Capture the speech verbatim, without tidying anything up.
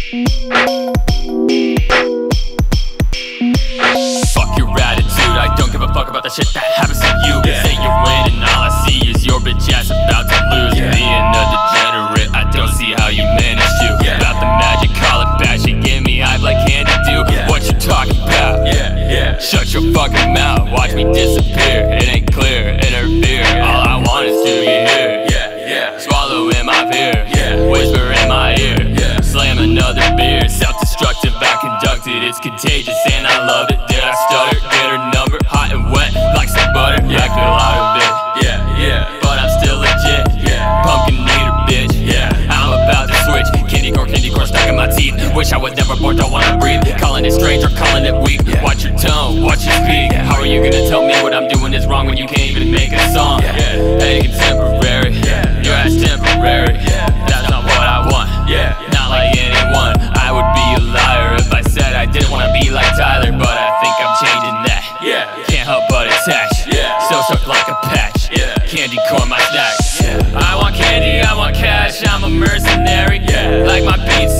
Fuck your attitude, I don't give a fuck about the shit that happens to you. Yeah. Say you're winning, all I see is your bitch ass about to lose. Yeah. Being a degenerate, I don't see how you manage to. Yeah. About the magic, call it bad, she give me hype like Candy do. Yeah. What you talking about? Yeah, yeah. Shut your fucking mouth, watch me disappear. It ain't clear, interfere. All I want is to be here. Yeah, yeah. Swallow in my beer, yeah. Whisper in my ear, yeah. Slam another beer. Self-destructive, I conducted, it's contagious and I love it. Did I stutter? Get her number, hot and wet like some butter. Yeah. Back to a lot of it, yeah, yeah. But I'm still legit, yeah. Pumpkin eater, bitch, yeah. I'm about to switch, candy corn, candy corn stuck in my teeth. Wish I was never born, don't wanna breathe. Calling it strange or calling it weak. Yeah. Watch your tone, watch your speak. How are you gonna tell me what I'm doing is wrong when you can't even make a song? Yeah. Hey, contemporary, yeah. Your ass temporary, yeah. That's not what I want, yeah. Not like anyone. I would be a liar if I said I didn't wanna be like Tyler, but I think I'm changing that. Yeah. Can't help but attach. Yeah. So stuck like a patch. Yeah. Candy corn my snack. Yeah. I want candy, I want cash. I'm a mercenary. Yeah. Like my beats